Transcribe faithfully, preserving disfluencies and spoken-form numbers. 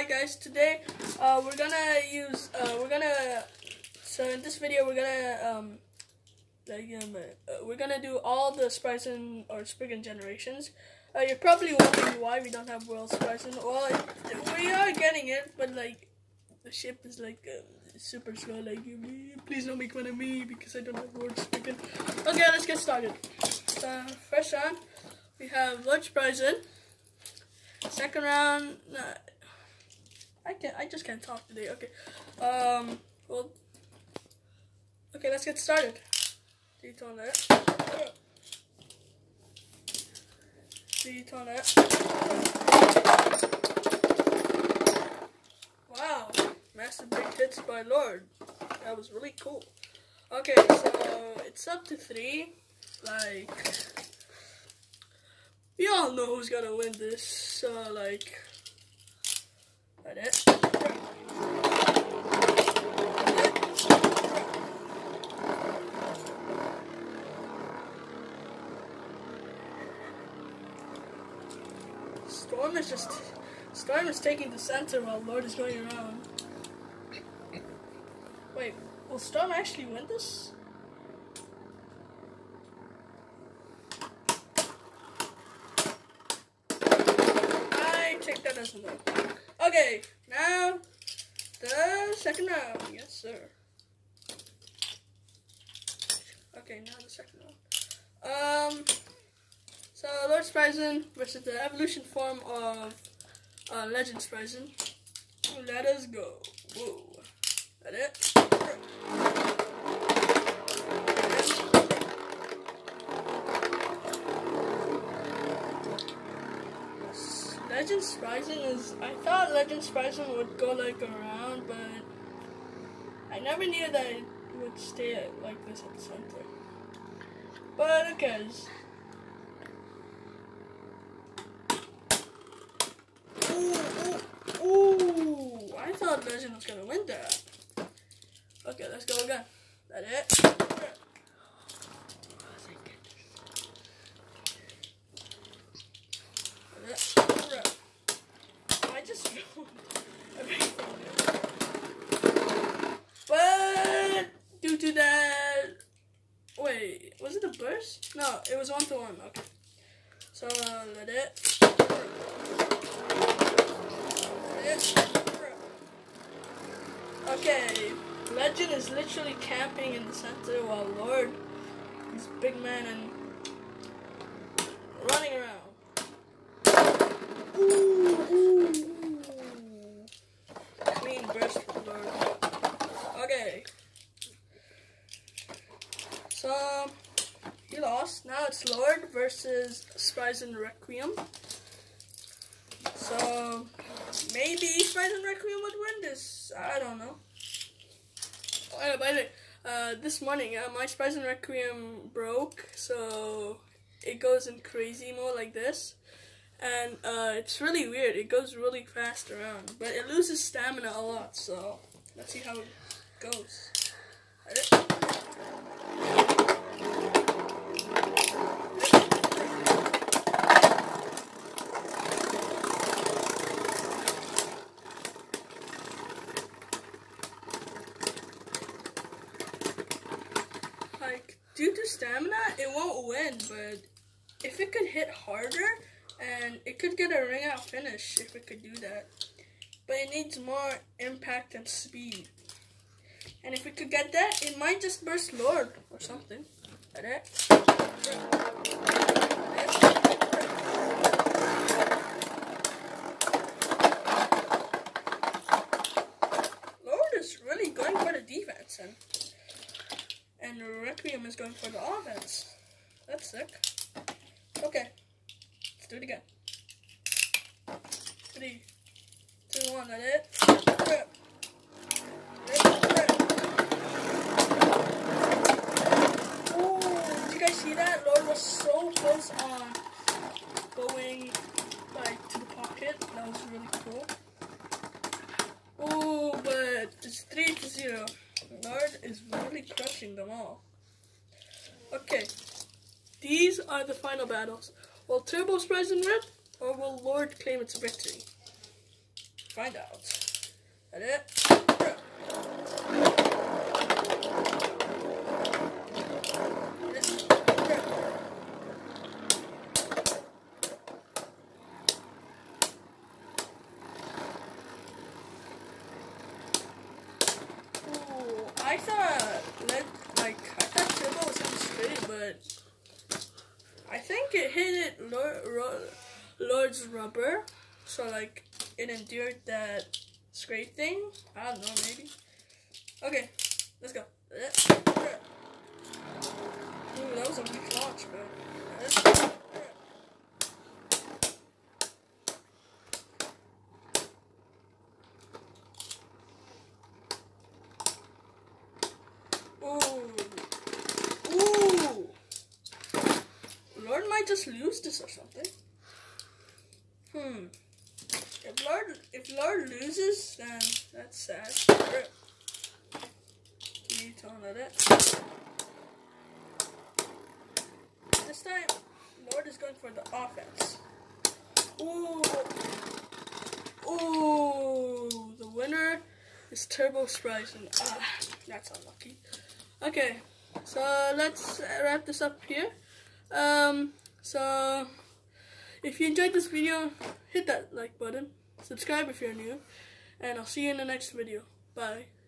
guys, today uh, we're gonna use uh, we're gonna so in this video we're gonna um like um, uh, we're gonna do all the Sprison or Spriggan generations. Uh, you're probably wondering why we don't have World Sprison. Well, it, we are getting it, but like the ship is like uh, super slow. Like, please don't make fun of me because I don't have World Spriggan. Okay, let's get started. So first round we have Lord Sprison. Second round, nah, I can't. I just can't talk today. Okay, um, well, okay, let's get started. Detone that. Detone that. Wow, massive big hits by Lord. That was really cool. Okay, so it's up to three. Like, we all know who's gonna win this, so like, that it. Storm is just, Storm is taking the center while Lord is going around. Wait, will Storm actually win this? Take that as a no. Okay, now the second round. Yes, sir. Okay, now the second round. Um, so Lord Sprison versus the evolution form of uh, Legend Sprison. Let us go. Whoa. That it? Legend Sprison is, I thought Legend Sprison would go like around, but I never knew that it would stay at, like this at the center. But who cares? Ooh, ooh, ooh, I thought Legend was gonna win that. Okay, let's go again. That it? But due to that, wait, was it a burst? No, it was one to one. Okay, so uh, let it. Let it. Okay, Legend is literally camping in the center while Lord is big man and running around. Ooh, ooh, ooh. Clean burst for Lord. Okay. So, he lost. Now it's Lord versus Sprison Requiem. So, maybe Sprison Requiem would win this. I don't know. Oh, by the way, uh, this morning, uh, my Sprison Requiem broke. So, it goes in crazy mode like this. And uh, it's really weird. It goes really fast around, but it loses stamina a lot. So let's see how it goes. Like, due to stamina, it won't win. But if it could hit harder. And it could get a ring out finish if it could do that. But it needs more impact and speed. And if it could get that, it might just burst Lord or something. Like that. Lord is really going for the defense. And, and Requiem is going for the offense. That's sick. Okay. Do it again. Three, two, one, that it. Oh, did you guys see that? Lord was so close on going like to the pocket. That was really cool. Oh, but it's three to zero. Lord is really crushing them all. Okay, these are the final battles. Will Turbo Sprison win, or will Lord claim its victory? find out. That it? I thought, let, like, I thought Turbo was gonna straight, but I think it hit it Lord, Lord's rubber, so like it endured that scrape thing. I don't know, maybe. Okay, let's go. Ooh, that was a weak launch, bro. Ooh. Ooh. Lord might just lose this or something. Hmm. If Lord if Lord loses, then that's sad. You don't know that. This time Lord is going for the offense. Ooh. Ooh. The winner is Turbo Spryzen. Ah, that's unlucky. Okay, so let's wrap this up here. Um, so if you enjoyed this video, hit that like button, subscribe if you're new, and I'll see you in the next video. Bye.